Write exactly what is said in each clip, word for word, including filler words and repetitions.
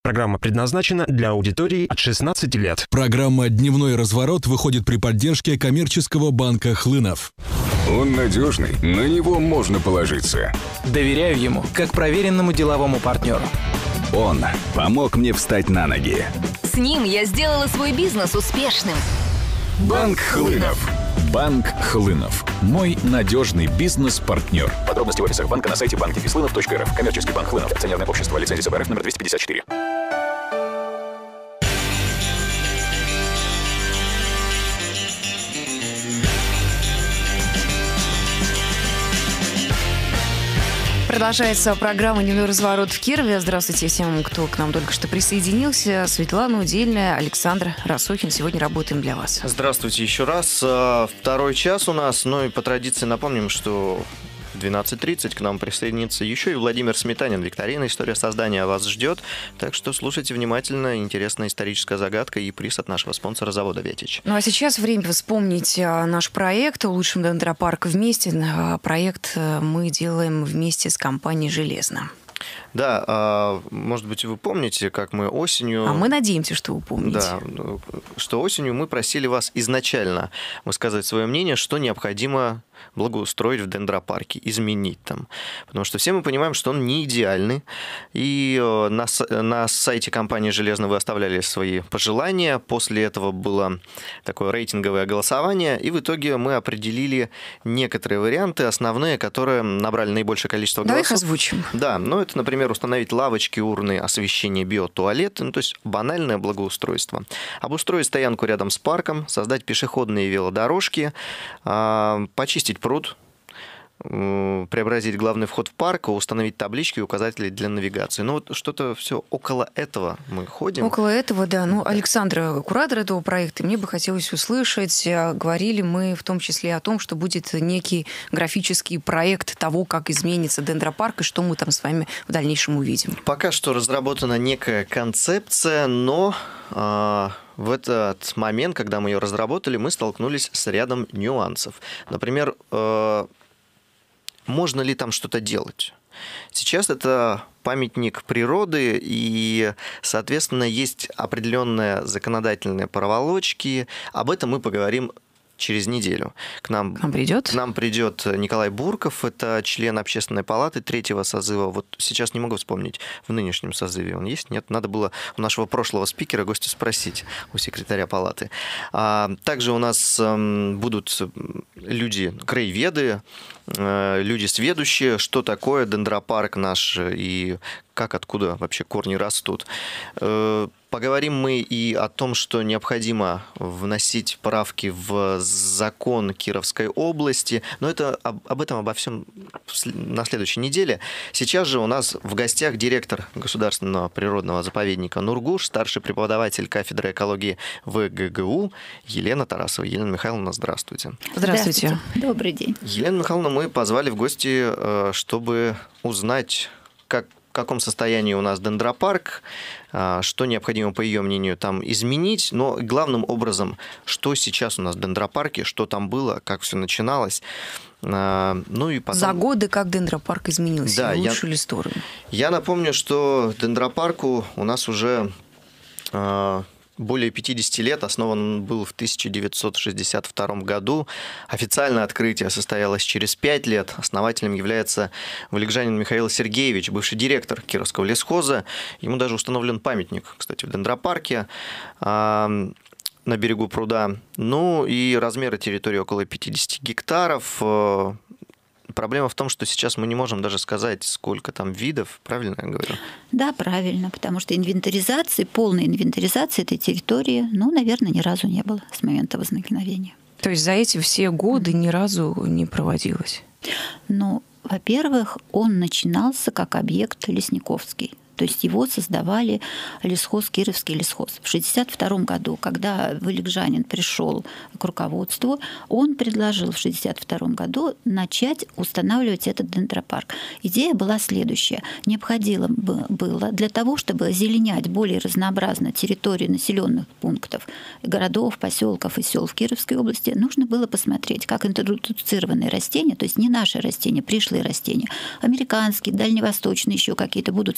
Программа предназначена для аудитории от шестнадцати лет. Программа «Дневной разворот» выходит при поддержке коммерческого банка «Хлынов». Он надежный, на него можно положиться. Доверяю ему, как проверенному деловому партнеру. Он помог мне встать на ноги. С ним я сделала свой бизнес успешным. Банк Хлынов. Банк Хлынов. Мой надежный бизнес-партнер. Подробности в офисах банка на сайте банк точка точка эр эф. Коммерческий банк Хлынов. Акционерное общество. Лицензия эс бэ эр эф номер двести пятьдесят четыре. Продолжается программа «Дневной разворот» в Кирове. Здравствуйте всем, кто к нам только что присоединился. Светлана Удельная, Александр Рассохин. Сегодня работаем для вас. Здравствуйте еще раз. Второй час у нас. Ну и по традиции напомним, что в двенадцать тридцать к нам присоединится еще и Владимир Сметанин. Викторина «История создания» вас ждет. Так что слушайте внимательно. Интересная историческая загадка и приз от нашего спонсора завода «Ветич». Ну а сейчас время вспомнить наш проект «Улучшим дендропарк вместе». Проект мы делаем вместе с компанией «Железно». Да, может быть, вы помните, как мы осенью... А мы надеемся, что вы помните. Да, что осенью мы просили вас изначально высказывать свое мнение, что необходимо благоустроить в дендропарке, изменить там. Потому что все мы понимаем, что он не идеальный. И на, на сайте компании «Железно» вы оставляли свои пожелания. После этого было такое рейтинговое голосование. И в итоге мы определили некоторые варианты, основные, которые набрали наибольшее количество голосов. Давай их озвучим. Да, ну это, например, установить лавочки, урны, освещение, биотуалеты, ну то есть банальное благоустройство. Обустроить стоянку рядом с парком, создать пешеходные велодорожки, почистить пруд, преобразить главный вход в парк, установить таблички и указатели для навигации. Ну вот что-то все около этого мы ходим. Около этого, да. Ну, Александра, куратор этого проекта, мне бы хотелось услышать, говорили мы в том числе о том, что будет некий графический проект того, как изменится дендропарк и что мы там с вами в дальнейшем увидим. Пока что разработана некая концепция, но э, в этот момент, когда мы ее разработали, мы столкнулись с рядом нюансов. Например, э, можно ли там что-то делать? Сейчас это памятник природы, и, соответственно, есть определенные законодательные проволочки. Об этом мы поговорим через неделю. К нам, к нам придет? К нам придет Николай Бурков, это член Общественной палаты третьего созыва. Вот сейчас не могу вспомнить, в нынешнем созыве он есть? Нет, надо было у нашего прошлого спикера гостя спросить, у секретаря палаты. А также у нас будут люди, краеведы, люди сведущие, что такое дендропарк наш и как, откуда вообще корни растут. Поговорим мы и о том, что необходимо вносить правки в закон Кировской области, но это об этом, обо всем на следующей неделе. Сейчас же у нас в гостях директор Государственного природного заповедника Нургуш, старший преподаватель кафедры экологии в гэ гэ у Елена Тарасова. Елена Михайловна, здравствуйте. Здравствуйте. Здравствуйте. Добрый день. Елена Михайловна, мы позвали в гости, чтобы узнать, как в каком состоянии у нас дендропарк, что необходимо, по ее мнению, там изменить, но главным образом, что сейчас у нас в дендропарке, что там было, как все начиналось. Ну и потом... За годы как дендропарк изменился, да, в лучшую я... ли сторону? Я напомню, что дендропарку у нас уже более пятидесяти лет, основан он был в тысяча девятьсот шестьдесят втором году. Официальное открытие состоялось через пять лет. Основателем является валикжанин Михаил Сергеевич, бывший директор Кировского лесхоза. Ему даже установлен памятник, кстати, в дендропарке на берегу пруда. Ну и размеры территории около пятидесяти гектаров. Проблема в том, что сейчас мы не можем даже сказать, сколько там видов, правильно я говорю? Да, правильно, потому что инвентаризации, полной инвентаризации этой территории, ну, наверное, ни разу не было с момента возникновения. То есть за эти все годы ни разу не проводилось? Ну, во-первых, он начинался как объект лесниковский. То есть его создавали лесхоз, Кировский лесхоз. В шестьдесят втором году, когда валикжанин пришел к руководству, он предложил в шестьдесят втором году начать устанавливать этот дендропарк. Идея была следующая. Необходимо было для того, чтобы озеленять более разнообразно территории населенных пунктов, городов, поселков и сел в Кировской области, нужно было посмотреть, как интродуцированные растения, то есть не наши растения, пришлые растения, американские, дальневосточные еще какие-то будут себя вести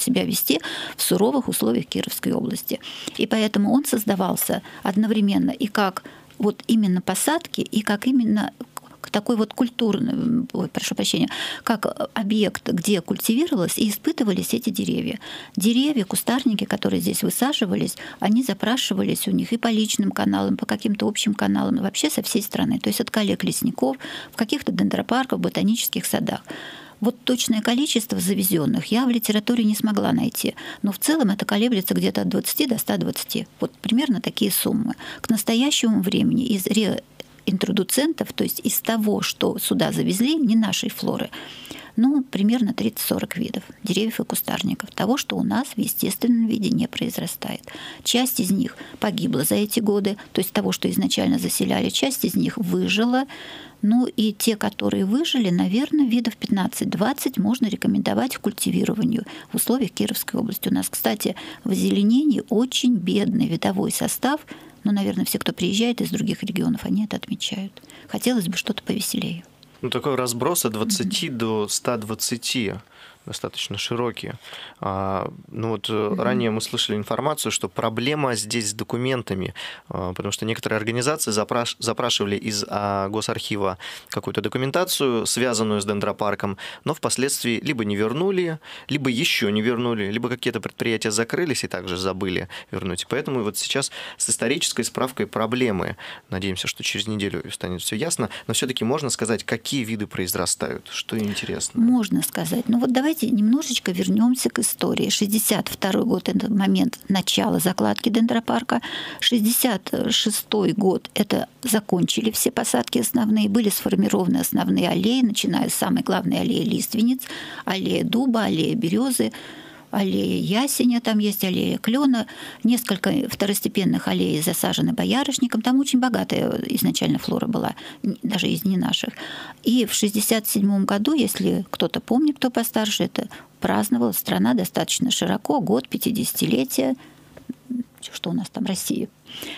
расти в суровых условиях Кировской области. И поэтому он создавался одновременно и как вот именно посадки, и как именно такой вот культурный, ой, прошу прощения, как объект, где культивировалось и испытывались эти деревья. Деревья, кустарники, которые здесь высаживались, они запрашивались у них и по личным каналам, по каким-то общим каналам, вообще со всей страны. То есть от коллег-лесников, в каких-то дендропарках, ботанических садах. Вот точное количество завезенных я в литературе не смогла найти, но в целом это колеблется где-то от двадцати до ста двадцати. Вот примерно такие суммы. К настоящему времени из реинтродуцентов, то есть из того, что сюда завезли, не нашей флоры, ну, примерно тридцать-сорок видов деревьев и кустарников, того, что у нас в естественном виде не произрастает. Часть из них погибла за эти годы, то есть того, что изначально заселяли, часть из них выжила. Ну и те, которые выжили, наверное, видов пятнадцать-двадцать можно рекомендовать к культивированию в условиях Кировской области. У нас, кстати, в озеленении очень бедный видовой состав. Но, наверное, все, кто приезжает из других регионов, они это отмечают. Хотелось бы что-то повеселее. Ну, такой разброс от двадцати mm-hmm. до ста двадцати. Достаточно широкие. А, ну вот mm-hmm. ранее мы слышали информацию, что проблема здесь с документами, а, потому что некоторые организации запраш... запрашивали из а, Госархива какую-то документацию, связанную с дендропарком, но впоследствии либо не вернули, либо еще не вернули, либо какие-то предприятия закрылись и также забыли вернуть. И поэтому вот сейчас с исторической справкой проблемы. Надеемся, что через неделю станет все ясно, но все-таки можно сказать, какие виды произрастают, что интересно. Можно сказать. Ну вот давайте немножечко вернемся к истории. шестьдесят второй год – это момент начала закладки дендропарка. шестьдесят шестой год – это закончили все посадки основные, были сформированы основные аллеи, начиная с самой главной аллеи лиственниц, аллея дуба, аллея березы, аллея ясеня, там есть аллея клена, несколько второстепенных аллей засажены боярышником. Там очень богатая изначально флора была, даже из не наших. И в шестьдесят седьмом году, если кто-то помнит, кто постарше, это праздновала страна достаточно широко год пятидесятилетия, что у нас там, России.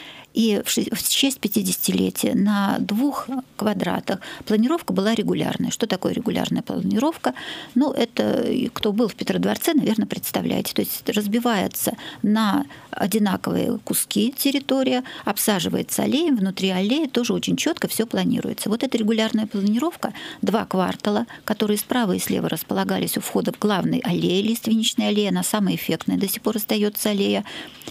И в честь пятидесятилетия на двух квадратах планировка была регулярная. Что такое регулярная планировка? Ну, это кто был в Петродворце, наверное, представляете. То есть разбивается на одинаковые куски территория, обсаживается аллеем, внутри аллеи тоже очень четко все планируется. Вот эта регулярная планировка, два квартала, которые справа и слева располагались у входа в главной аллее, лиственничной аллее, она самая эффектная, до сих пор остается аллея.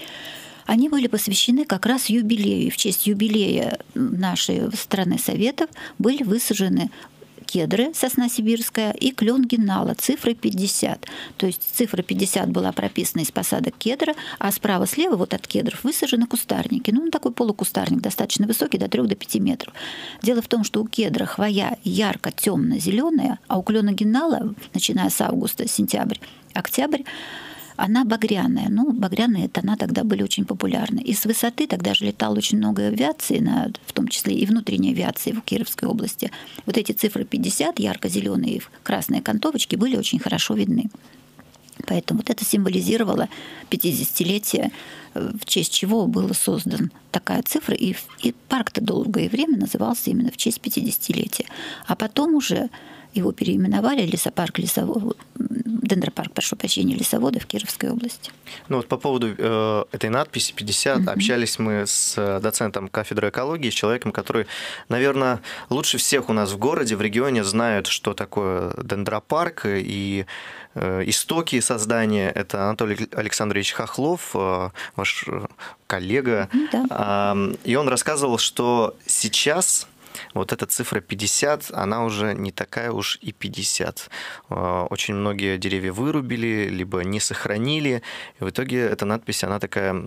Они были посвящены как раз юбилею. И в честь юбилея нашей страны Советов были высажены кедры, сосна сибирская, и клен геннала цифрой пятьдесят. То есть цифра пятьдесят была прописана из посадок кедра, а справа-слева вот от кедров высажены кустарники. Ну, такой полукустарник, достаточно высокий, до трёх до пяти метров. Дело в том, что у кедра хвоя ярко темно-зеленая, а у клена геннала, начиная с августа, сентябрь, октябрь, она багряная. Ну, багряные тона тогда были очень популярны. И с высоты тогда же летало очень много авиации, в том числе и внутренней авиации в Кировской области. Вот эти цифры пятьдесят, ярко-зеленые и красные окантовочки, были очень хорошо видны. Поэтому вот это символизировало пятидесятилетие, в честь чего была создана такая цифра. И, и парк-то долгое время назывался именно в честь пятидесятилетия. А потом уже его переименовали лесопарк лесовод, дендропарк, прошу прощения, лесовода в Кировской области. Ну вот по поводу э, этой надписи пятьдесят mm-hmm. общались мы с доцентом кафедры экологии, с человеком, который, наверное, лучше всех у нас в городе, в регионе знает, что такое дендропарк и э, истоки создания. Это Анатолий Александрович Хохлов, э, ваш коллега. Mm-hmm, да. э, и он рассказывал, что сейчас вот эта цифра пятьдесят, она уже не такая уж и пятьдесят. Очень многие деревья вырубили, либо не сохранили. И в итоге эта надпись, она такая,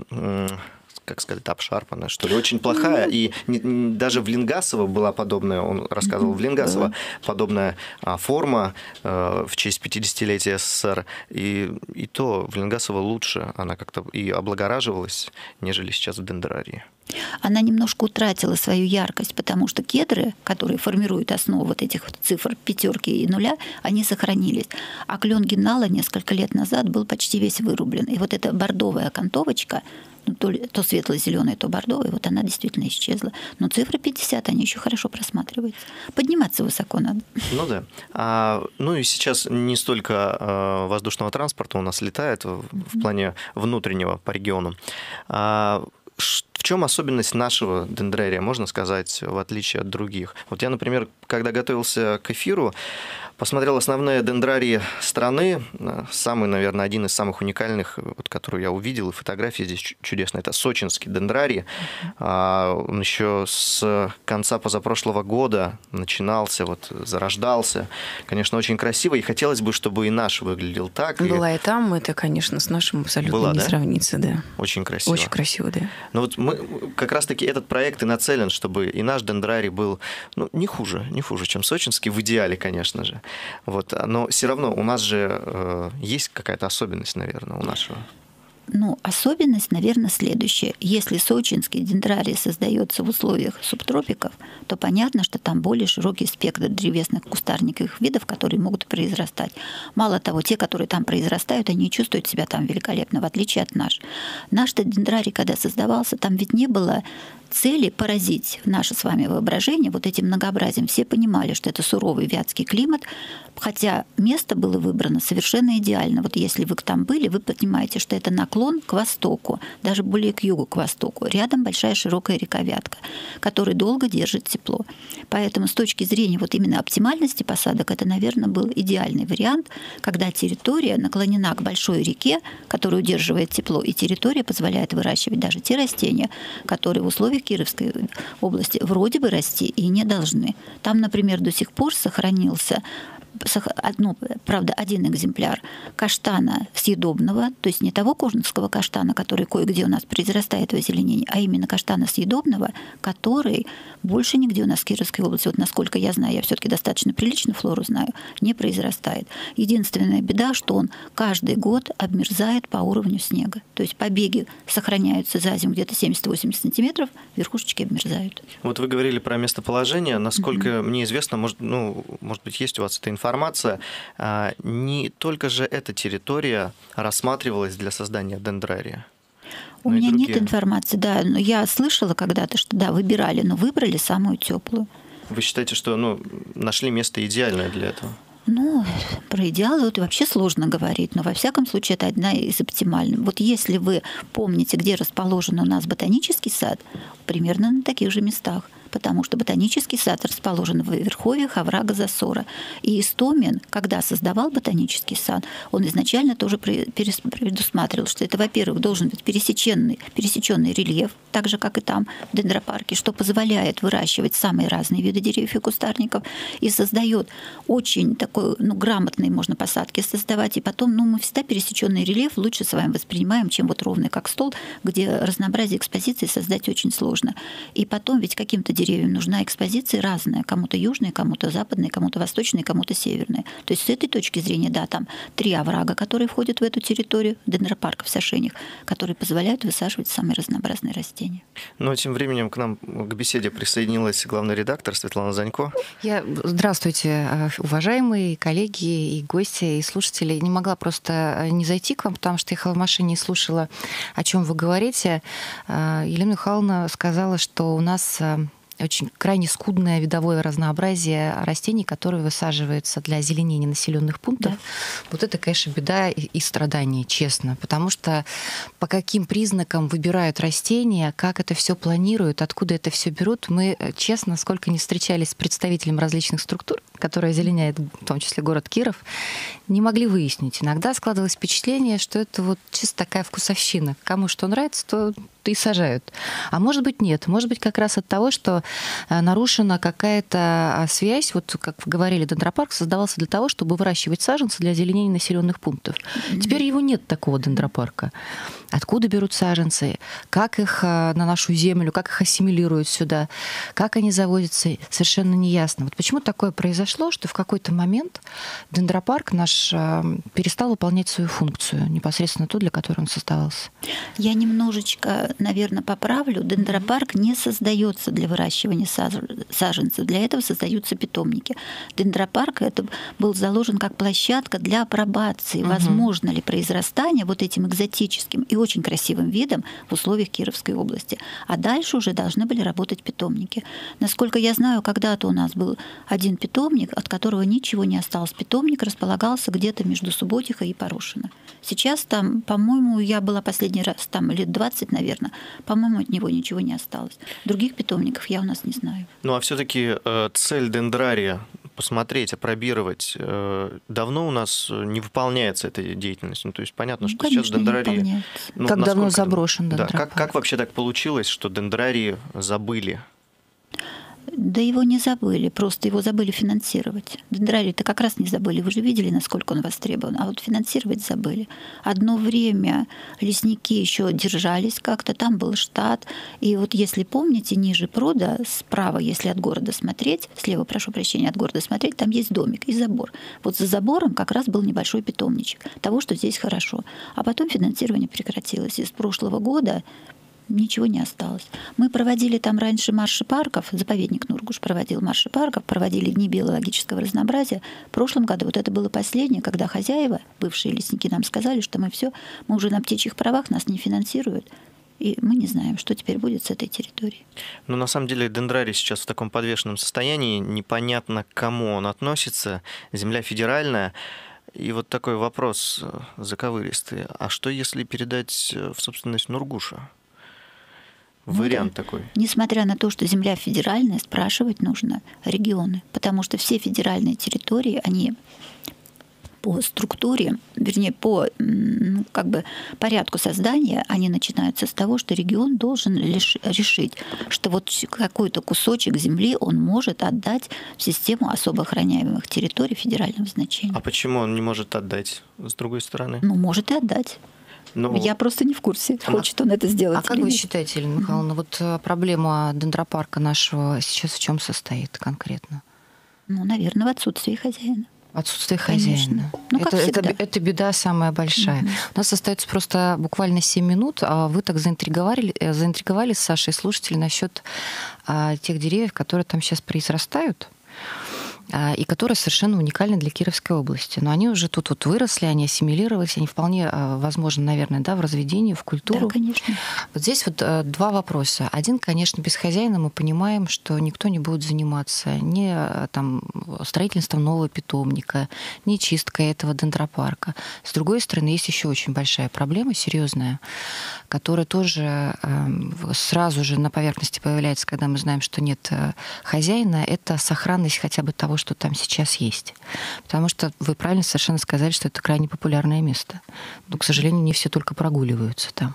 как сказать, обшарпанная, что ли, очень плохая. И даже в Ленгасово была подобная, он рассказывал, в Ленгасово подобная форма в честь пятидесятилетия СССР. И, и то в Ленгасово лучше, она как-то и облагораживалась, нежели сейчас в дендрарии. Она немножко утратила свою яркость, потому что кедры, которые формируют основу вот этих вот цифр пятерки и нуля, они сохранились. А клен геннала несколько лет назад был почти весь вырублен. И вот эта бордовая окантовочка, ну, то, то светло-зеленая, то бордовая, вот она действительно исчезла. Но цифры пятьдесят, они еще хорошо просматриваются. Подниматься высоко надо. Ну да. А, ну и сейчас не столько а, воздушного транспорта у нас летает в, в плане внутреннего по региону. А, в чем особенность нашего дендрария, можно сказать, в отличие от других? Вот я, например, когда готовился к эфиру, посмотрел основные дендрарии страны. Самый, наверное, один из самых уникальных, вот, который я увидел, и фотографии здесь чудесные, это сочинский дендрарий. Он еще с конца позапрошлого года начинался, вот, зарождался. Конечно, очень красиво, и хотелось бы, чтобы и наш выглядел так. Была и, и там, это, конечно, с нашим абсолютно Была, не да? сравнится. Да. Очень красиво. Очень красиво, да. Но вот мы, как раз-таки этот проект и нацелен, чтобы и наш дендрарий был, ну, не хуже, не хуже, чем сочинский, в идеале, конечно же. Вот, но все равно у нас же э, есть какая-то особенность, наверное, у нашего. Ну, особенность, наверное, следующая. Если сочинский дендрарий создается в условиях субтропиков, то понятно, что там более широкий спектр древесных кустарниковых видов, которые могут произрастать. Мало того, те, которые там произрастают, они чувствуют себя там великолепно, в отличие от наш. Наш-то дендрарий, когда создавался, там ведь не было цели поразить наше с вами воображение вот этим многообразием. Все понимали, что это суровый вятский климат, хотя место было выбрано совершенно идеально. Вот если вы там были, вы понимаете, что это наклон к востоку, даже более к югу, к востоку. Рядом большая широкая река Вятка, которая долго держит тепло. Поэтому с точки зрения вот именно оптимальности посадок, это, наверное, был идеальный вариант, когда территория наклонена к большой реке, которая удерживает тепло, и территория позволяет выращивать даже те растения, которые в условиях Кировской области вроде бы расти и не должны. Там, например, до сих пор сохранился одно, правда, один экземпляр каштана съедобного, то есть не того кожнского каштана, который кое-где у нас произрастает в озеленении, а именно каштана съедобного, который больше нигде у нас в Кировской области, вот насколько я знаю, я все-таки достаточно прилично флору знаю, не произрастает. Единственная беда, что он каждый год обмерзает по уровню снега. То есть побеги сохраняются за зиму где-то семьдесят-восемьдесят сантиметров, верхушечки обмерзают. Вот вы говорили про местоположение. Насколько mm-hmm. мне известно, может, ну, может быть, есть у вас эта информация, информация, не только же эта территория рассматривалась для создания дендрария. У меня нет информации, да, но я слышала когда-то, что да, выбирали, но выбрали самую теплую. Вы считаете, что ну, нашли место идеальное для этого? Ну, про идеалы вот вообще сложно говорить, но во всяком случае это одна из оптимальных. Вот если вы помните, где расположен у нас ботанический сад, примерно на таких же местах, потому что ботанический сад расположен в верховьях оврага Засора. И Истомин, когда создавал ботанический сад, он изначально тоже предусматривал, что это, во-первых, должен быть пересеченный, пересеченный рельеф, так же, как и там, в дендропарке, что позволяет выращивать самые разные виды деревьев и кустарников, и создает очень такой, ну, грамотные можно посадки создавать. И потом, ну, мы всегда пересеченный рельеф лучше с вами воспринимаем, чем вот ровный как стол, где разнообразие экспозиции создать очень сложно. И потом ведь каким-то деревьям нужна экспозиция разная. Кому-то южная, кому-то западная, кому-то восточная, кому-то северная. То есть с этой точки зрения, да, там три оврага, которые входят в эту территорию, дендропарка в Сашенях, которые позволяют высаживать самые разнообразные растения. Ну, тем временем к нам к беседе присоединилась главный редактор Светлана Занько. Я... Здравствуйте, уважаемые коллеги и гости, и слушатели. Не могла просто не зайти к вам, потому что ехала в машине и слушала, о чем вы говорите. Елена Михайловна сказала, что у нас очень крайне скудное видовое разнообразие растений, которые высаживаются для озеленения населенных пунктов. Да. Вот это, конечно, беда и страдание, честно. Потому что по каким признакам выбирают растения, как это все планируют, откуда это все берут, мы, честно, сколько не встречались с представителями различных структур, которые озеленяют, в том числе город Киров, не могли выяснить. Иногда складывалось впечатление, что это вот чисто такая вкусовщина. Кому что нравится, то и сажают. А может быть, нет. Может быть, как раз от того, что нарушена какая-то связь. Вот, как вы говорили, дендропарк создавался для того, чтобы выращивать саженцы для озеленения населенных пунктов. Mm-hmm. Теперь его нет, такого дендропарка. Откуда берут саженцы? Как их на нашу землю, как их ассимилируют сюда? Как они заводятся? Совершенно неясно. Вот почему такое произошло, что в какой-то момент дендропарк наш перестал выполнять свою функцию, непосредственно ту, для которой он создавался? Я немножечко, наверное, поправлю. Дендропарк не создается для выращивания саженцев. Для этого создаются питомники. Дендропарк это был заложен как площадка для апробации, угу. возможно ли произрастание вот этим экзотическим и очень красивым видом в условиях Кировской области. А дальше уже должны были работать питомники. Насколько я знаю, когда-то у нас был один питомник, от которого ничего не осталось. Питомник располагался где-то между Субботихой и Порошино. Сейчас там, по-моему, я была последний раз, там лет двадцать, наверное, по-моему, от него ничего не осталось. Других питомников я у нас не знаю. Ну а все-таки э, цель дендрария посмотреть, опробировать, э, давно у нас не выполняется эта деятельность. Ну, то есть понятно, ну, что конечно, сейчас дендрарии... Ну, как давно заброшен дендрапарк? Да, как, как вообще так получилось, что дендрарии забыли? Да его не забыли, просто его забыли финансировать. Дендрарий-то как раз не забыли. Вы же видели, насколько он востребован. А вот финансировать забыли. Одно время лесники еще держались как-то, там был штат. И вот если помните, ниже пруда, справа, если от города смотреть, слева, прошу прощения, от города смотреть, там есть домик и забор. Вот за забором как раз был небольшой питомничек того, что здесь хорошо. А потом финансирование прекратилось. И с прошлого года ничего не осталось. Мы проводили там раньше марши парков, заповедник Нургуш проводил марши парков, проводили дни биологического разнообразия. В прошлом году вот это было последнее, когда хозяева, бывшие лесники, нам сказали, что мы все, мы уже на птичьих правах, нас не финансируют. И мы не знаем, что теперь будет с этой территорией. Ну, на самом деле, дендрарий сейчас в таком подвешенном состоянии, непонятно, к кому он относится. Земля федеральная. И вот такой вопрос заковыристый. А что, если передать в собственность Нургуша? Вариант ну, да. такой. Несмотря на то, что земля федеральная, спрашивать нужно регионы, потому что все федеральные территории, они по структуре, вернее, по ну, как бы порядку создания, они начинаются с того, что регион должен лишь решить, что вот какой-то кусочек земли он может отдать в систему особо охраняемых территорий федерального значения. А почему он не может отдать, с другой стороны? Ну, может и отдать. Ну, я просто не в курсе, хочет он это сделать. А как вы считаете, Елена Михайловна, mm-hmm. вот проблема дендропарка нашего сейчас в чем состоит конкретно? Ну, наверное, в отсутствии хозяина. Отсутствие хозяина. Ну, это, это, это беда самая большая. Mm-hmm. У нас остается просто буквально семь минут, а вы так заинтриговали, заинтриговали с Сашей слушателей насчет а, тех деревьев, которые там сейчас произрастают, и которые совершенно уникальны для Кировской области. Но они уже тут вот выросли, они ассимилировались, они вполне возможны, наверное, да, в разведении, в культуру. Да, конечно. Вот здесь вот два вопроса. Один, конечно, без хозяина мы понимаем, что никто не будет заниматься ни там, строительством нового питомника, ни чисткой этого дендропарка. С другой стороны, есть еще очень большая проблема, серьезная, которая тоже сразу же на поверхности появляется, когда мы знаем, что нет хозяина, это сохранность хотя бы того, что там сейчас есть. Потому что вы правильно совершенно сказали, что это крайне популярное место. Но, к сожалению, не все только прогуливаются там.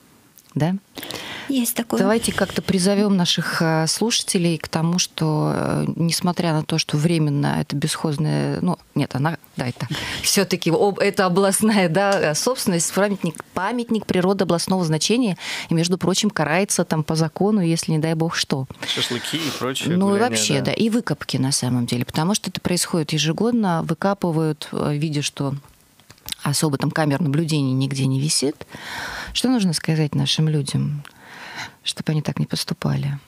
Да? Есть такое. Давайте как-то призовем наших слушателей к тому, что, несмотря на то, что временно это бесхозная, ну, нет, она, да, это все-таки это областная, да, собственность, памятник, памятник природы областного значения, и, между прочим, карается там по закону, если не дай бог что. Шашлыки и прочее. Ну, гуляние, и вообще, да. да, и выкопки на самом деле, потому что это происходит ежегодно, выкапывают, видя, что особо там камер наблюдения нигде не висит. Что нужно сказать нашим людям, чтобы они так не поступали?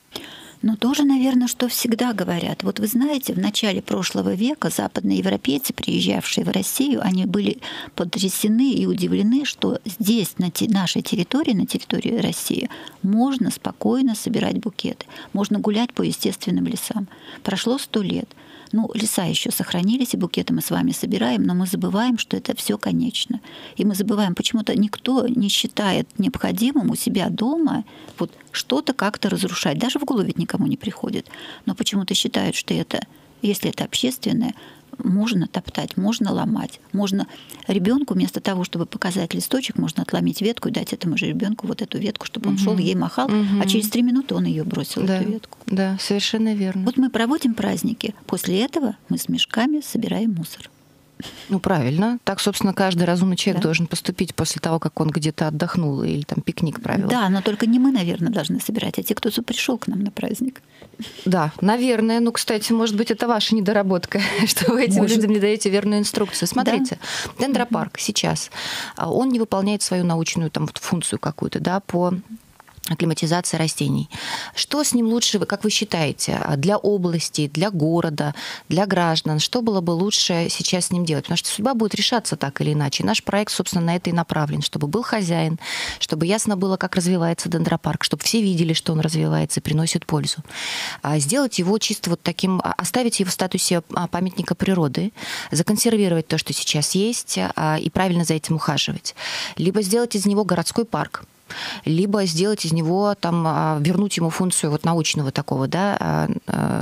Ну, тоже, наверное, что всегда говорят. Вот вы знаете, в начале прошлого века западные европейцы, приезжавшие в Россию, они были потрясены и удивлены, что здесь, на те, нашей территории, на территории России, можно спокойно собирать букеты, можно гулять по естественным лесам. Прошло сто лет. Ну, леса еще сохранились, и букеты мы с вами собираем, но мы забываем, что это все конечно. И мы забываем, почему-то никто не считает необходимым у себя дома вот что-то как-то разрушать. Даже в голову ведь никому не приходит. Но почему-то считают, что это, если это общественное, можно топтать, можно ломать. Можно ребенку вместо того, чтобы показать листочек, можно отломить ветку и дать этому же ребенку вот эту ветку, чтобы он угу. шел, ей махал, угу. а через три минуты он ее бросил, да, эту ветку. Да, совершенно верно. Вот мы проводим праздники. После этого мы с мешками собираем мусор. Ну, правильно. Так, собственно, каждый разумный человек да. должен поступить после того, как он где-то отдохнул или там пикник провел. Да, но только не мы, наверное, должны собирать, а те, кто пришел к нам на праздник. Да, наверное. Ну, кстати, может быть, это ваша недоработка, что вы этим может. людям не даете верную инструкцию. Смотрите, да. Дендропарк mm-hmm. сейчас, он не выполняет свою научную там, функцию какую-то, да, по акклиматизации растений. Что с ним лучше, как вы считаете, для области, для города, для граждан? Что было бы лучше сейчас с ним делать? Потому что судьба будет решаться так или иначе. И наш проект, собственно, на это и направлен, чтобы был хозяин, чтобы ясно было, как развивается дендропарк, чтобы все видели, что он развивается и приносит пользу. А сделать его чисто вот таким, оставить его в статусе памятника природы, законсервировать то, что сейчас есть, и правильно за этим ухаживать. Либо сделать из него городской парк, либо сделать из него, там, вернуть ему функцию вот научного такого, да,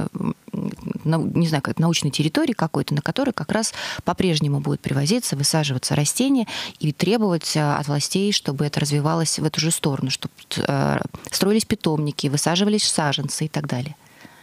не знаю, как научной территории какой-то, на которой как раз по-прежнему будут привозиться, высаживаться растения и требовать от властей, чтобы это развивалось в эту же сторону, чтобы строились питомники, высаживались саженцы и так далее.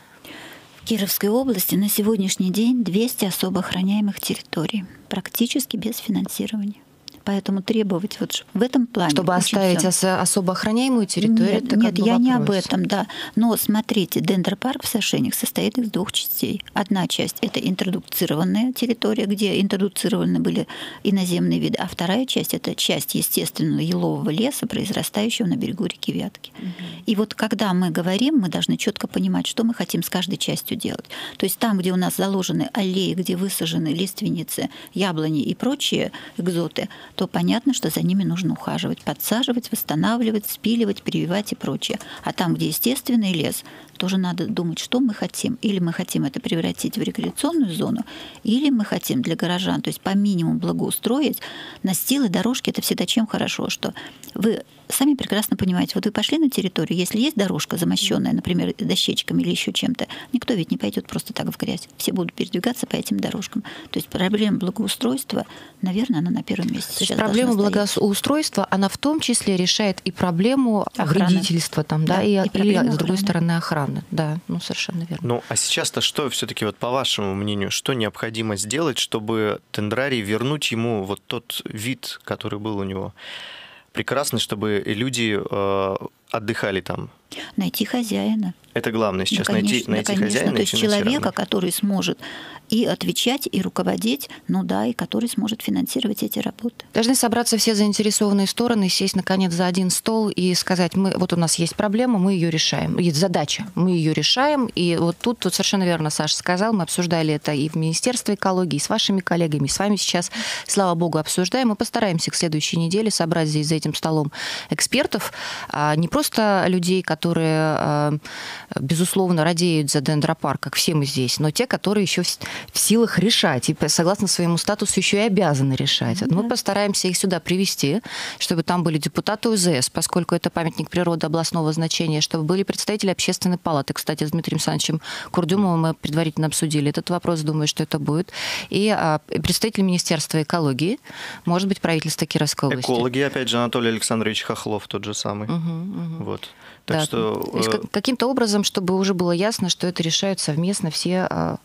В Кировской области на сегодняшний день двести особо охраняемых территорий, практически без финансирования. Поэтому требовать вот в этом плане... Чтобы оставить ос- особо охраняемую территорию? Нет, это нет, как бы я вопрос. не об этом, да. Но смотрите, дендропарк в Сашенях состоит из двух частей. Одна часть — это интродуцированная территория, где интродуцированы были иноземные виды, а вторая часть — это часть естественного елового леса, произрастающего на берегу реки Вятки. Угу. И вот когда мы говорим, мы должны четко понимать, что мы хотим с каждой частью делать. То есть там, где у нас заложены аллеи, где высажены лиственницы, яблони и прочие экзоты, то понятно, что за ними нужно ухаживать, подсаживать, восстанавливать, спиливать, прививать и прочее. А там, где естественный лес, тоже надо думать, что мы хотим. Или мы хотим это превратить в рекреационную зону, или мы хотим для горожан, то есть по минимуму благоустроить. Настилы, дорожки — это всегда чем хорошо, что вы сами прекрасно понимаете, вот вы пошли на территорию, если есть дорожка замощенная, например, дощечками или еще чем-то, никто ведь не пойдет просто так в грязь. Все будут передвигаться по этим дорожкам. То есть проблема благоустройства, наверное, она на первом месте. То есть проблема благоустройства, она в том числе решает и проблему охраны. Вредительства, там, да, да, и, и или, с другой стороны, охраны. Да, ну совершенно верно. Ну, а сейчас-то что все-таки, вот по вашему мнению, что необходимо сделать, чтобы дендрарий вернуть ему вот тот вид, который был у него? Прекрасно, чтобы люди э, отдыхали там. Найти хозяина. Это главное сейчас, да, конечно, найти, найти да, конечно. хозяина. То есть человека, который сможет и отвечать, и руководить, ну да, и который сможет финансировать эти работы. Должны собраться все заинтересованные стороны, сесть, наконец, за один стол и сказать, мы, вот у нас есть проблема, мы ее решаем. Есть задача, мы ее решаем. И вот тут, тут совершенно верно Саша сказал, мы обсуждали это и в Министерстве экологии, и с вашими коллегами, и с вами сейчас, слава богу, обсуждаем. Мы постараемся к следующей неделе собрать здесь за этим столом экспертов, не просто людей, которые, безусловно, радеют за дендропарк, как все мы здесь, но те, которые еще в силах решать и, согласно своему статусу, еще и обязаны решать. Mm-hmm. Мы постараемся их сюда привести, чтобы там были депутаты УЗС, поскольку это памятник природы областного значения, чтобы были представители общественной палаты. Кстати, с Дмитрием Александровичем Курдюмовым мы предварительно обсудили этот вопрос, думаю, что это будет. И а, представители Министерства экологии, может быть, правительства Кировской области. Экологи, опять же, Анатолий Александрович Хохлов тот же самый. Угу, угу. Вот. Так да. что... То есть, каким-то образом, чтобы уже было ясно, что это решают совместно все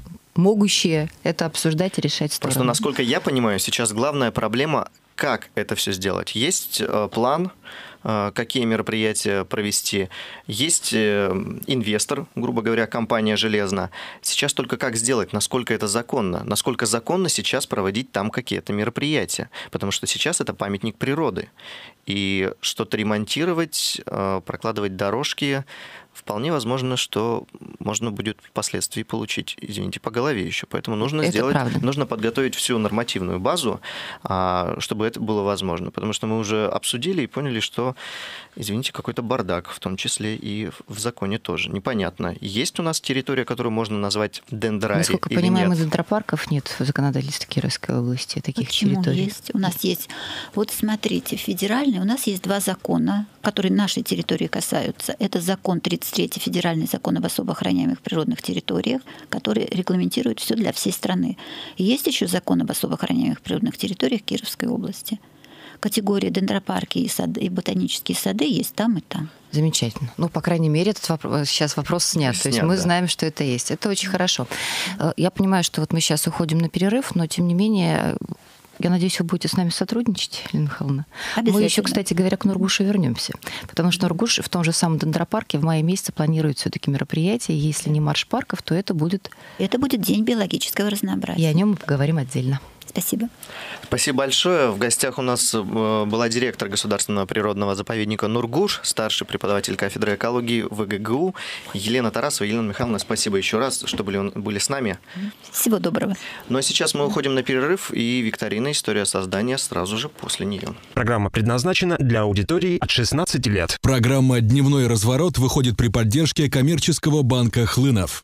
могущие это обсуждать и решать стороны. Просто, насколько я понимаю, сейчас главная проблема, как это все сделать. Есть план, какие мероприятия провести. Есть инвестор, грубо говоря, компания «Железна». Сейчас только как сделать, насколько это законно. Насколько законно сейчас проводить там какие-то мероприятия. Потому что сейчас это памятник природы. И что-то ремонтировать, прокладывать дорожки, вполне возможно, что можно будет впоследствии получить, извините, по голове еще. Поэтому нужно это сделать, правда. нужно подготовить всю нормативную базу, чтобы это было возможно. Потому что мы уже обсудили и поняли, что, извините, какой-то бардак, в том числе и в законе тоже. Непонятно, есть у нас территория, которую можно назвать дендрарий или нет? Насколько понимаем, дендропарков нет в законодательстве Кировской области, таких Почему территорий. Есть? У нас есть, вот смотрите, федеральный, у нас есть два закона, которые нашей территории касаются. Это закон тридцать третий, федеральный закон об особо охраняемых природных территориях, который регламентирует все для всей страны. И есть еще закон об особо охраняемых природных территориях Кировской области. Категории дендропарки и, сады, и ботанические сады есть там и там. Замечательно. Ну, по крайней мере, этот вопрос, сейчас вопрос снят. снят То есть мы да. знаем, что это есть. Это очень хорошо. Я понимаю, что вот мы сейчас уходим на перерыв, но тем не менее... Я надеюсь, вы будете с нами сотрудничать, Елена Михайловна. Мы еще, кстати говоря, к Нургушу вернемся. Потому что Нургуш в том же самом дендропарке в мае месяце планирует все-таки мероприятие. Если не марш парков, то это будет... Это будет День биологического разнообразия. И о нем мы поговорим отдельно. Спасибо. Спасибо большое. В гостях у нас была директор Государственного природного заповедника Нургуш, старший преподаватель кафедры экологии в ГГУ Елена Тарасова. Елена Михайловна, спасибо еще раз, что были, были с нами. Всего доброго. Ну а сейчас мы уходим на перерыв, и викторина «История создания» сразу же после нее. Программа предназначена для аудитории от шестнадцати лет. Программа «Дневной разворот» выходит при поддержке коммерческого банка «Хлынов».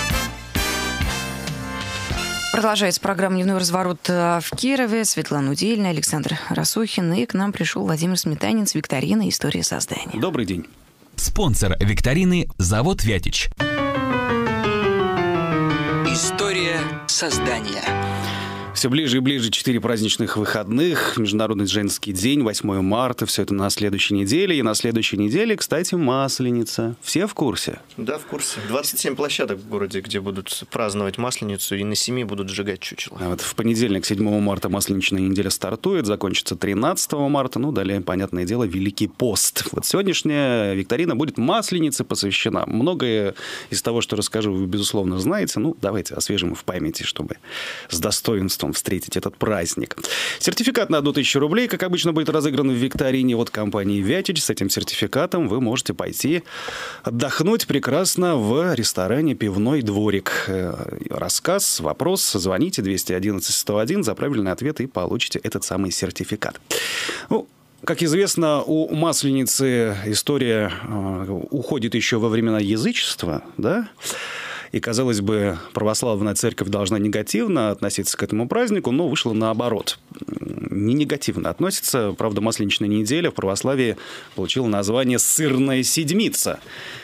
Продолжается программа «Дневной разворот» в Кирове. Светлана Удельная, Александр Расухин. И к нам пришел Владимир Сметанин с викториной «История создания». Добрый день. Спонсор викторины «Завод Вятич». История создания. Все ближе и ближе четыре праздничных выходных, Международный женский день, восьмое марта, все это на следующей неделе. И на следующей неделе, кстати, Масленица. Все в курсе? Да, в курсе. двадцать семь площадок в городе, где будут праздновать Масленицу, и на семи будут сжигать чучело. А вот в понедельник, седьмого марта, Масленичная неделя стартует, закончится тринадцатого марта. Ну, далее, понятное дело, Великий пост. Вот сегодняшняя викторина будет Масленице посвящена. Многое из того, что расскажу, вы, безусловно, знаете. Ну, давайте освежим в памяти, чтобы с достоинством встретить этот праздник. Сертификат на одну тысячу рублей, как обычно, будет разыгран в викторине от компании «Вятич». С этим сертификатом вы можете пойти отдохнуть прекрасно в ресторане «Пивной дворик». Рассказ, вопрос, звоните двести одиннадцать сто один за правильный ответ и получите этот самый сертификат. Ну, как известно, у Масленицы история э, уходит еще во времена язычества, да? И, казалось бы, православная церковь должна негативно относиться к этому празднику, но вышло наоборот. Не негативно относится. Правда, Масленичная неделя в православии получила название «Сырная седмица».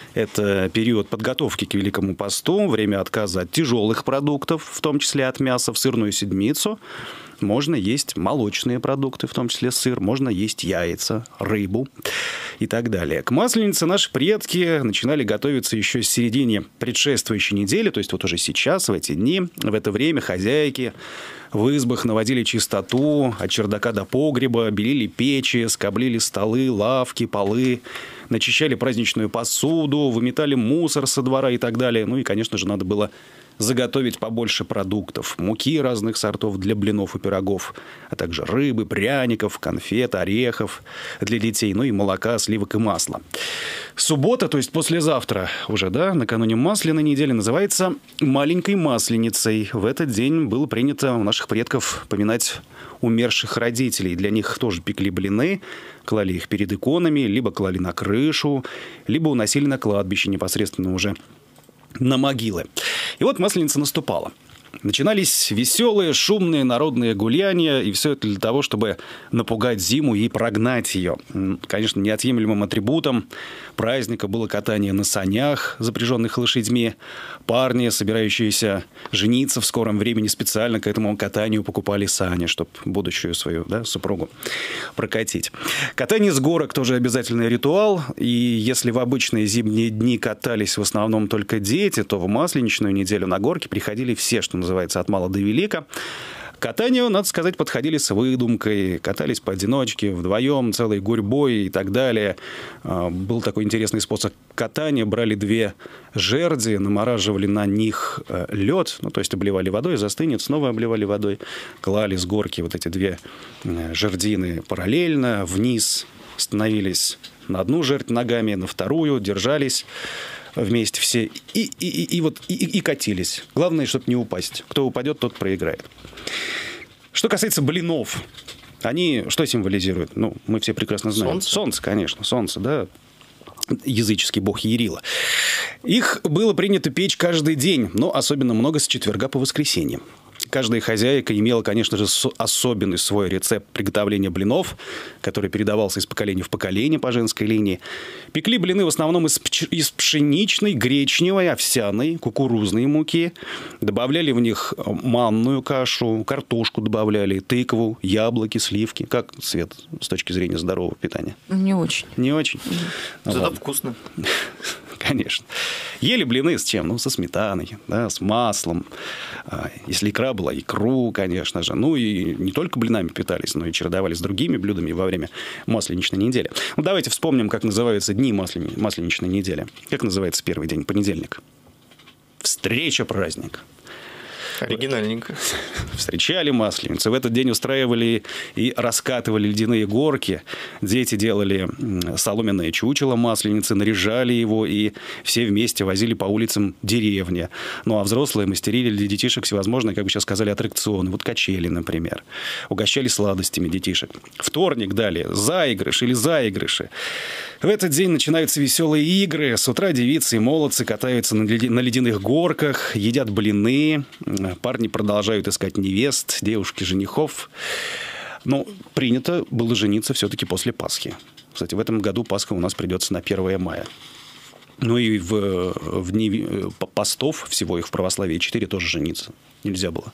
Это период подготовки к Великому посту, время отказа от тяжелых продуктов, в том числе от мяса, в сырную седмицу. Можно есть молочные продукты, в том числе сыр, можно есть яйца, рыбу и так далее. К Масленице наши предки начинали готовиться еще с середины предшествующей недели, то есть вот уже сейчас, в эти дни, в это время хозяйки в избах наводили чистоту, от чердака до погреба, белили печи, скоблили столы, лавки, полы, начищали праздничную посуду, выметали мусор со двора и так далее. Ну и, конечно же, надо было заготовить побольше продуктов, муки разных сортов для блинов и пирогов, а также рыбы, пряников, конфет, орехов для детей, ну и молока, сливок и масла. Суббота, то есть послезавтра уже, да, накануне Масляной недели, называется «Маленькой Масленицей». В этот день было принято у наших предков поминать умерших родителей. Для них тоже пекли блины, клали их перед иконами, либо клали на крышу, либо уносили на кладбище непосредственно уже на могилы. И вот Масленица наступала. Начинались веселые, шумные народные гуляния, и все это для того, чтобы напугать зиму и прогнать ее. Конечно, неотъемлемым атрибутом праздника было катание на санях, запряженных лошадьми. Парни, собирающиеся жениться в скором времени, специально к этому катанию покупали сани, чтобы будущую свою, да, супругу прокатить. Катание с горок тоже обязательный ритуал. И если в обычные зимние дни катались в основном только дети, то в Масленичную неделю на горки приходили все, что называется, от мала до велика. К катанию, надо сказать, подходили с выдумкой, катались поодиночке, вдвоем, целой гурьбой и так далее. Был такой интересный способ катания. Брали две жерди, намораживали на них лед, ну, то есть обливали водой, застынет, снова обливали водой, клали с горки вот эти две жердины параллельно, вниз, становились на одну жердь ногами, на вторую, держались вместе все и, и, и, и, вот, и, и катились. Главное, чтобы не упасть. Кто упадет, тот проиграет. Что касается блинов, они что символизируют? Ну, мы все прекрасно знаем. Солнце, солнце конечно, солнце, да. Языческий бог Ярила. Их было принято печь каждый день, но особенно много с четверга по воскресенье. Каждая хозяйка имела, конечно же, особенный свой рецепт приготовления блинов, который передавался из поколения в поколение по женской линии. Пекли блины в основном из, из пшеничной, гречневой, овсяной, кукурузной муки. Добавляли в них манную кашу, картошку добавляли, тыкву, яблоки, сливки. Как, Свет, с точки зрения здорового питания? Не очень. Не очень? Mm. Ну, зато ладно. Вкусно. Конечно. Ели блины с чем? Ну, со сметаной, да, с маслом. Если икра была, икру, конечно же. Ну, и не только блинами питались, но и чередовали с другими блюдами во время Масленичной недели. Ну, давайте вспомним, как называются дни Маслени... Масленичной недели. Как называется первый день? Понедельник. Встреча, праздник. Оригинальненько. Встречали Масленицу. В этот день устраивали и раскатывали ледяные горки. Дети делали соломенное чучело Масленицы, наряжали его, и все вместе возили по улицам деревни. Ну, а взрослые мастерили для детишек всевозможные, как бы сейчас сказали, аттракционы. Вот качели, например. Угощали сладостями детишек. Вторник дали заигрыш или заигрыши. В этот день начинаются веселые игры. С утра девицы и молодцы катаются на ледяных горках, едят блины. Парни продолжают искать невест, девушки женихов. Но принято было жениться все-таки после Пасхи. Кстати, в этом году Пасха у нас придется на первое мая. Ну и в, в дни постов, всего их в православии четыре, тоже жениться нельзя было.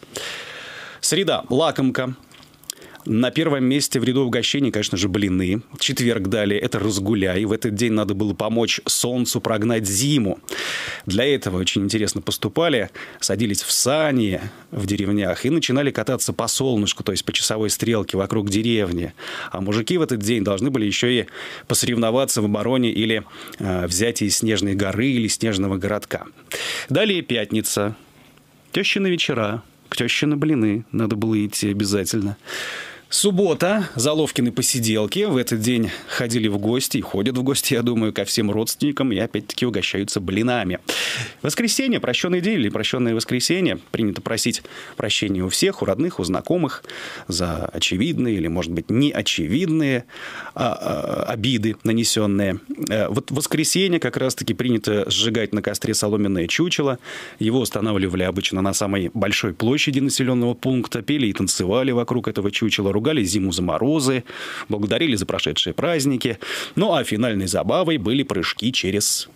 Среда. Лакомка. На первом месте в ряду угощений, конечно же, блины. Четверг дали, это разгуляй. В этот день надо было помочь солнцу прогнать зиму. Для этого очень интересно поступали. Садились в сани в деревнях и начинали кататься по солнышку, то есть по часовой стрелке вокруг деревни. А мужики в этот день должны были еще и посоревноваться в обороне или э, взятии Снежной горы или Снежного городка. Далее пятница. Тещины вечера. К теще на блины надо было идти обязательно. Суббота, Заловкины посиделки. В этот день ходили в гости и ходят в гости, я думаю, ко всем родственникам и опять-таки угощаются блинами. Воскресенье, прощенный день или прощенное воскресенье. Принято просить прощения у всех, у родных, у знакомых за очевидные или, может быть, неочевидные а, а, обиды, нанесенные. Вот в воскресенье как раз-таки принято сжигать на костре соломенное чучело. Его устанавливали обычно на самой большой площади населенного пункта, пели и танцевали вокруг этого чучела, ругали зиму за морозы, благодарили за прошедшие праздники. Ну, а финальной забавой были прыжки через...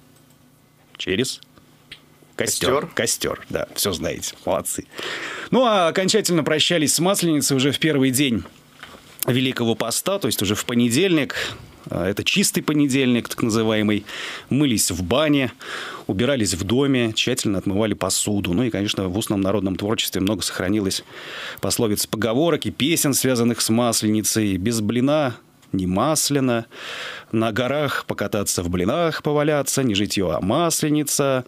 Через... Костер. Костер. Костер, да, все знаете, молодцы. Ну, а окончательно прощались с Масленицей уже в первый день Великого Поста, то есть уже в понедельник. Это чистый понедельник, так называемый. Мылись в бане, убирались в доме, тщательно отмывали посуду. Ну и, конечно, в устном народном творчестве много сохранилось пословиц, поговорок и песен, связанных с Масленицей. Без блина не масляно. На горах покататься, в блинах поваляться. Не житье, а масленица.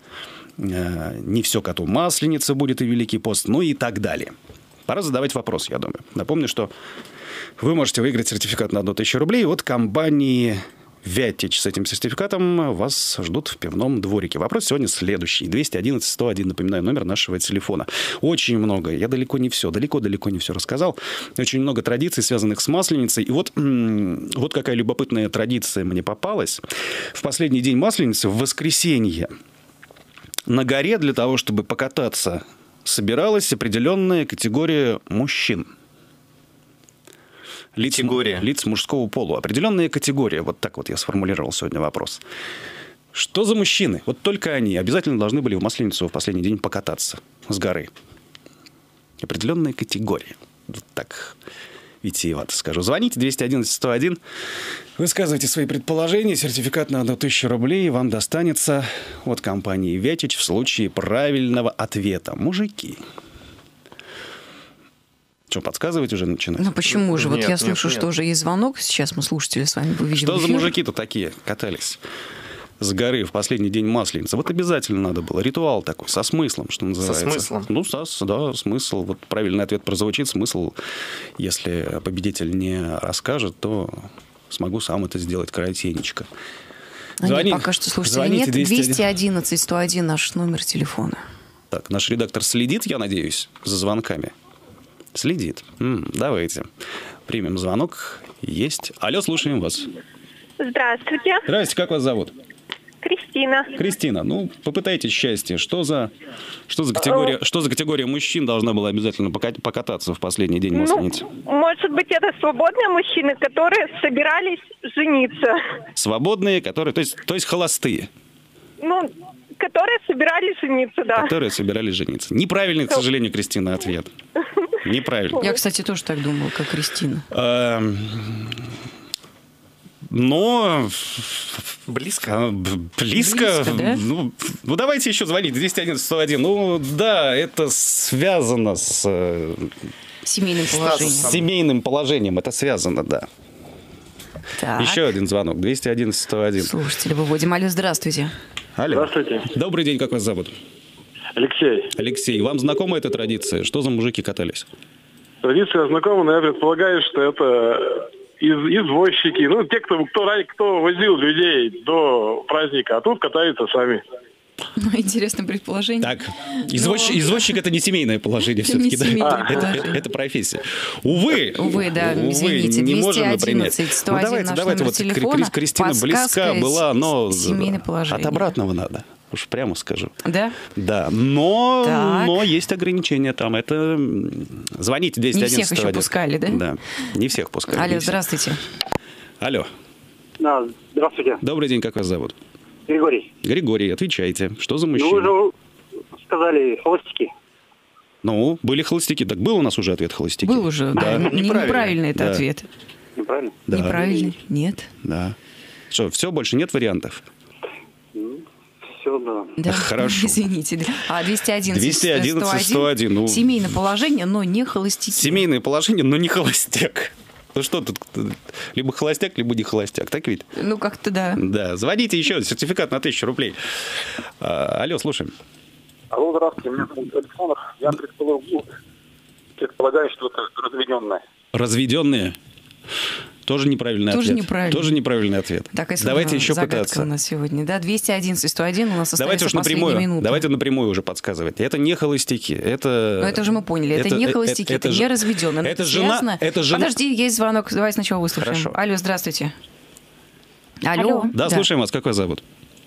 Не все коту Масленица будет и Великий пост. Ну и так далее. Пора задавать вопрос, я думаю. Напомню, что вы можете выиграть сертификат на одну тысячу рублей от компании «Вятич». С этим сертификатом вас ждут в пивном дворике. Вопрос сегодня следующий. двести одиннадцать сто один, напоминаю, номер нашего телефона. Очень много. Я далеко не все, далеко-далеко не все рассказал. Очень много традиций, связанных с Масленицей. И вот, вот какая любопытная традиция мне попалась. В последний день Масленицы, в воскресенье, на горе для того, чтобы покататься, собиралась определенная категория мужчин. Лиц, категория. Лиц мужского пола. Определенная категория. Вот так вот я сформулировал сегодня вопрос. Что за мужчины? Вот только они обязательно должны были в Масленицу в последний день покататься с горы. Определенная категория. Вот так витиевато скажу. Звоните двести одиннадцать сто один. Высказывайте свои предположения. Сертификат на одну тысячу рублей вам достанется от компании «Вятич» в случае правильного ответа. Мужики. Что, подсказывать уже начинать? Ну почему же? Вот нет, я нет, слышу, нет. что уже есть звонок. Сейчас мы слушатели с вами увидим. Что за мужики-то такие катались с горы в последний день Масленицы? Вот обязательно надо было. Ритуал такой, со смыслом, что называется. Со смыслом? Ну, со, да, смысл. Вот правильный ответ прозвучит. Смысл, если победитель не расскажет, то смогу сам это сделать коротенечко. А Звони, нет, пока что слушатели нет. двести одиннадцать сто один наш номер телефона. Так, наш редактор следит, я надеюсь, за звонками. Следит. М-м, давайте. Примем звонок. Есть. Алло, слушаем вас. Здравствуйте. Здравствуйте, как вас зовут? Кристина. Кристина, ну, попытайтесь счастье. Что за, что за, категория, что за категория мужчин должна была обязательно покататься в последний день Масленицы? Ну, может быть, это свободные мужчины, которые собирались жениться. Свободные, которые, то есть, то есть холостые? Ну, которые собирались жениться, да. Которые собирались жениться. Неправильный, к сожалению, Кристина, ответ. Неправильно. Я, кстати, тоже так думала, как Кристина. Но близко. Близко. Близко, да? Ну, ну, давайте еще звонить. двести одиннадцать сто один. Ну, да, это связано с... Семейным положением. С семейным положением. Это связано, да. Так. Еще один звонок. двести одиннадцать сто один. Слушатели выводим. Алло, здравствуйте. Алло. Здравствуйте. Добрый день, как вас зовут? Алексей. Алексей, вам знакома эта традиция? Что за мужики катались? Традиция знакома, но я предполагаю, что это из, извозчики. Ну, те, кто, кто, кто возил людей до праздника, а тут катаются сами. Ну, интересное предположение. Так, извозч... Но... извозчик — это не семейное положение это все-таки, не да? Это, это, это профессия. Увы, увы, да, увы, извините, не можем мы принять. сто один ну, давайте, наш давайте, вот телефона, Кристина близка была, но семейное положение. От обратного надо. Уж прямо скажу. Да? Да, но, но есть ограничения там. Это звоните двести один. Не всех еще пускали, да? Да, не всех пускали. Алло, здравствуйте. Алло. Да, здравствуйте. Добрый день, как вас зовут? Григорий. Григорий, отвечайте. Что за мужчина? Ну, вы же сказали холостяки. Ну, были холостяки. Так был у нас уже ответ холостяки. Был уже, да. да. Неправильный это да. ответ. Неправильно? Да. Неправильный, нет. Да. Что, все, больше нет вариантов? Все, да. Да, хорошо. Извините. А двести одиннадцать, двести одиннадцать сто один. Ну, семейное положение, но не холостяки. Семейное положение, но не холостяк. Ну что тут, либо холостяк, либо не холостяк, так ведь? Ну, как-то да. Да, звоните еще, сертификат на тысячу рублей. А, алло, слушаем. Алло, здравствуйте, меня зовут Александр. Я предполагаю, предполагаю, что это разведенные. Разведенные? Тоже неправильный Тоже ответ. Неправильный. Тоже неправильный ответ. Так, давайте еще пытаться. У нас сегодня, да, двести одиннадцать сто один у нас остается давайте уж напрямую, минута. Давайте напрямую уже подсказывать. Это не холостяки, это... Ну, это уже мы поняли. Это, это не холостяки, это, это, это не разведенные. Это жена, это жена... Подожди, есть звонок. Давай сначала выслушаем. Хорошо. Алло, здравствуйте. Алло. Да, да, слушаем вас. Как вас зовут?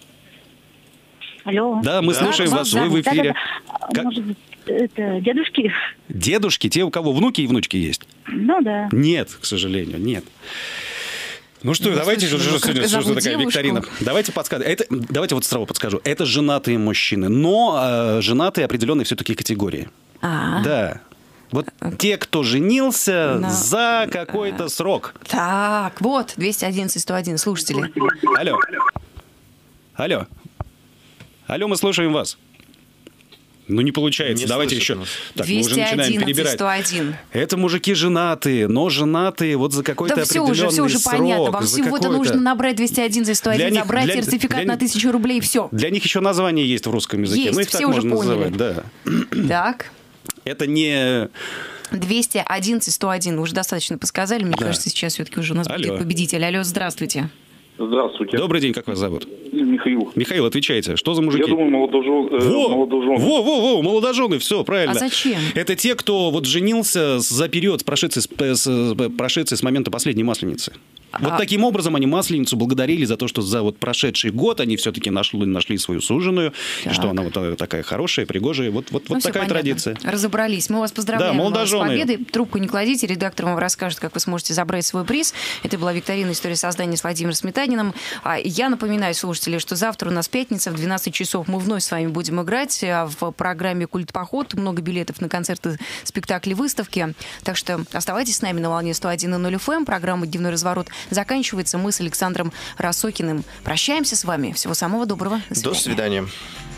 Алло. Да, мы да. слушаем да, вас. да, Вы в эфире. Да, да, да. Может быть, это дедушки? Дедушки? Те, у кого внуки и внучки есть? Ну, да. Нет, к сожалению, нет. Ну что, ну, давайте же ну, сегодня что такая викторина. Давайте подсказывать. Это, давайте вот сразу подскажу. Это женатые мужчины, но э, женатые определенной все-таки категории. А-а-а. Да. Вот те, кто женился но... за какой-то срок. Так, вот, двести одиннадцать сто один, слушатели. Алло. Алло. Алло, мы слушаем вас. Ну, не получается. Не Давайте еще. Так, мы уже начинаем перебирать. сто один. Это мужики женатые, но женатые вот за какой-то да определенный все уже, все уже срок. понятно. Вам всего-то нужно набрать двести одиннадцать сто один, них, забрать для, сертификат для, на тысячу рублей, и все. Для них еще название есть в русском языке. Есть, ну, их все так уже можно поняли. называть. Да. Так. Это не... двести одиннадцать сто один. Уже достаточно подсказали. Мне да. кажется, сейчас все-таки уже у нас Алло. будет победитель. Алло, здравствуйте. Здравствуйте. Добрый день, как вас зовут? Михаил. Михаил, отвечайте. Что за мужики? Я думаю, молодожен... во, молодожены. Во, во, во, молодожены, все, правильно. А зачем? Это те, кто вот женился за период, прошедший с, прошедший с момента последней масленицы. Вот а... таким образом они Масленицу благодарили за то, что за вот прошедший год они все-таки нашли, нашли свою суженую, так. и что она вот такая хорошая, пригожая. Вот, вот, ну, вот такая понятно. Традиция. Разобрались. Мы вас поздравляем да, с победой. Трубку не кладите, редактор вам расскажет, как вы сможете забрать свой приз. Это была викторина «История создания» с Владимиром Сметаниным. Я напоминаю, слушатели, что завтра у нас пятница, в двенадцать часов мы вновь с вами будем играть в программе «Культ-поход». Много билетов на концерты, спектакли, выставки. Так что оставайтесь с нами на волне сто один и ноль эф эм. Программа «Дневной разворот» заканчивается. Мы с Александром Рассокиным прощаемся с вами. Всего самого доброго. До свидания. До свидания.